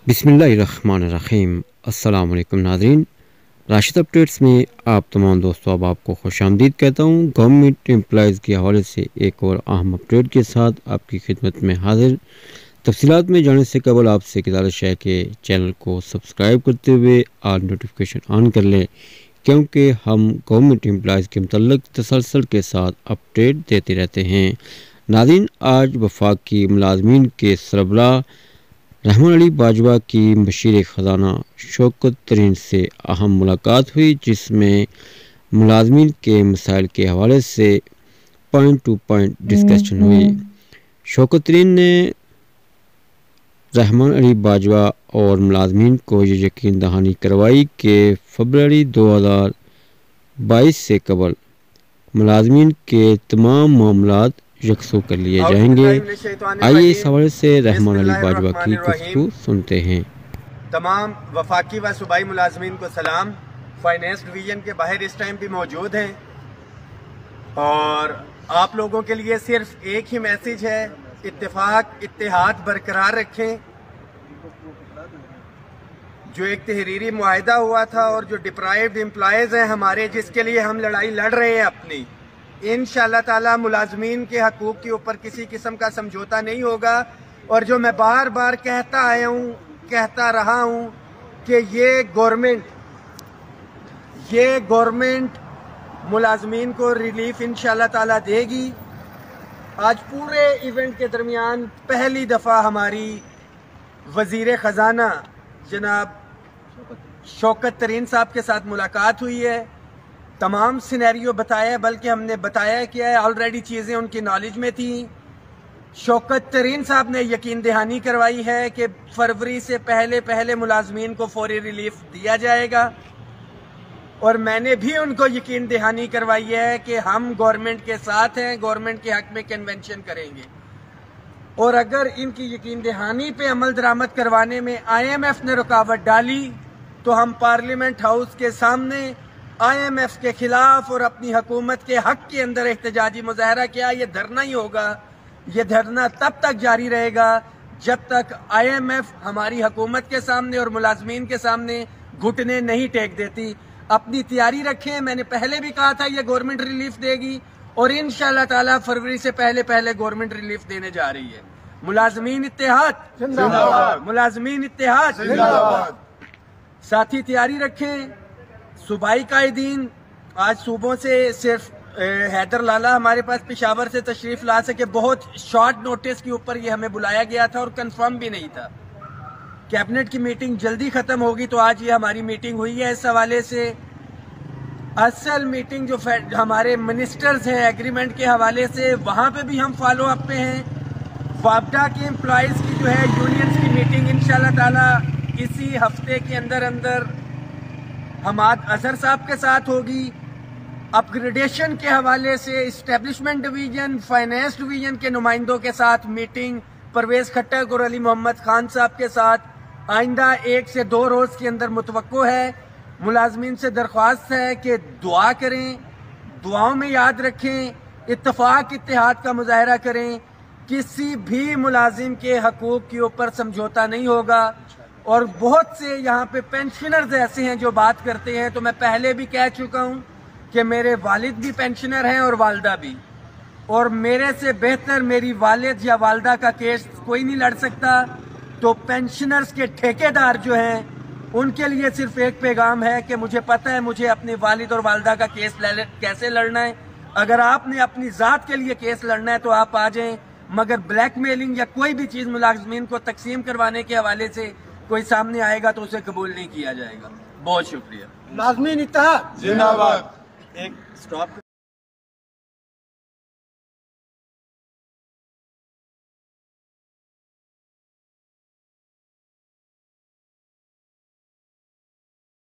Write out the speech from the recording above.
बिस्मिल्लाहिर्रहमानिर्रहीम। अस्सलाम वालेकुम नाज़रीन, राशिद अपडेट्स में आप तमाम दोस्तों अब आपको खुशामदीद कहता हूँ। गवर्नमेंट एम्प्लॉइज़ के हवाले से एक और अहम अपडेट के साथ आपकी खिदमत में हाजिर। तफसीलात में जाने से कबल आपसे गुजारिश है कि चैनल को सब्सक्राइब करते हुए और नोटिफिकेशन ऑन कर लें, क्योंकि हम गवर्नमेंट एम्प्लॉइज़ के मुतल्लिक़ तसलसल के साथ अपडेट देते रहते हैं। नाज़रीन, आज वफाकी मुलाज़मीन के सरबराह रहमान अली बाजवा की मशीर ख़जाना शौकत तरीन से अहम मुलाकात हुई, जिसमें मुलाज़मीन के मसाइल के हवाले से पॉइंट टू पॉइंट डिस्कशन हुई। शौकत तरीन ने रहमान अली बाजवा और मुलाज़मीन को ये यकीन दहानी करवाई कि फरवरी 2022 से कबल मुलाज़मीन के तमाम मामलात यकसू कर लिए जाएंगे। आइए इस हवाले से रहमान अली बाजवा की गुफ्तगू सुनते हैं। तमाम वफाकी व सूबाई मुलाजमीन को सलाम। फाइनेंस डिवीज़न के बाहर इस टाइम भी मौजूद हैं और आप लोगों के लिए सिर्फ एक ही मैसेज है, इत्तेफाक इत्तेहाद बरकरार रखें। जो एक तहरीरी मुआहिदा हुआ था और जो डिप्राइव्ड एम्प्लॉयज़ हैं हमारे, जिसके लिए हम लड़ाई लड़ रहे हैं अपनी, इंशाअल्लाह ताला मुलाजमीन के हकूक के ऊपर किसी किस्म का समझौता नहीं होगा। और जो मैं बार बार कहता आया हूँ, कहता रहा हूँ कि ये गवर्नमेंट मुलाजमीन को रिलीफ इंशाअल्लाह ताला देगी। आज पूरे इवेंट के दरमियान पहली दफ़ा हमारी वज़ीर ख़जाना जनाब शौकत तरीन साहब के साथ मुलाकात हुई है। तमाम सिनेरियो बताया, बल्कि हमने बताया क्या है, ऑलरेडी चीज़ें उनकी नॉलेज में थी। शौकत तरीन साहब ने यकीन दहानी करवाई है कि फरवरी से पहले मुलाजमीन को फौरी रिलीफ दिया जाएगा। और मैंने भी उनको यकीन दहानी करवाई है कि हम गवर्नमेंट के साथ हैं, गवर्नमेंट के हक में कन्वेंशन करेंगे। और अगर इनकी यकीन दहानी पे अमल दरामद करवाने में IMF ने रुकावट डाली तो हम पार्लियामेंट हाउस के सामने IMF के खिलाफ और अपनी हुकूमत के हक के अंदर एहतजाजी मुजाहरा किया। ये धरना ही होगा। ये धरना तब तक जारी रहेगा जब तक IMF हमारी हुकूमत के सामने और मुलाजमीन के सामने घुटने नहीं टेक देती। अपनी तैयारी रखें। मैंने पहले भी कहा था ये गवर्नमेंट रिलीफ देगी और इंशाअल्लाह ताला फरवरी से पहले गवर्नमेंट रिलीफ देने जा रही है। मुलाजमीन इत्तेहाद जिंदाबाद, मुलाजमीन इत्तेहाद जिंदाबाद। साथी तैयारी रखें। सूबाई कायदीन, आज सूबों से सिर्फ हैदर लाला हमारे पास पेशावर से तशरीफ ला सके। बहुत शॉर्ट नोटिस के ऊपर ये हमें बुलाया गया था और कंफर्म भी नहीं था। कैबिनेट की मीटिंग जल्दी खत्म होगी, तो आज ये हमारी मीटिंग हुई है। इस हवाले से असल मीटिंग जो हमारे मिनिस्टर्स हैं एग्रीमेंट के हवाले से, वहां पे भी हम फॉलो अप पे हैं। वापडा के एम्प्लॉयज़ की जो है यूनियंस की मीटिंग इंशाअल्लाह ताला इसी हफ्ते के अंदर हमाद अजहर साहब के साथ होगी। अपग्रेडेशन के हवाले से इस्टेब्लिशमेंट डिवीजन, फाइनेंस डिवीजन के नुमाइंदों के साथ मीटिंग परवेज खट्टक और अली मोहम्मद खान साहब के साथ आइंदा 1 से 2 रोज के अंदर मुतवक्को है। मुलाजमीन से दरख्वास्त है कि दुआ करें, दुआओं में याद रखें, इत्तेफाक इत्तेहाद का मुजाहरा करें। किसी भी मुलाजिम के हकूक के ऊपर समझौता नहीं होगा। और बहुत से यहाँ पे पेंशनर्स ऐसे हैं जो बात करते हैं, तो मैं पहले भी कह चुका हूँ कि मेरे वालिद भी पेंशनर हैं और वालदा भी, और मेरे से बेहतर मेरी वालिद या वालदा का केस कोई नहीं लड़ सकता। तो पेंशनर्स के ठेकेदार जो हैं उनके लिए सिर्फ एक पैगाम है कि मुझे पता है मुझे अपने वालिद और वालदा का केस कैसे लड़ना है। अगर आपने अपनी ज़ात के लिए केस लड़ना है तो आप आ जाएं, मगर ब्लैकमेलिंग या कोई भी चीज़ मुलाजमीन को तकसीम करवाने के हवाले से कोई सामने आएगा तो उसे कबूल नहीं किया जाएगा। बहुत शुक्रिया। मुलाजमीन इत्तेहाद जिंदाबाद। एक स्टॉप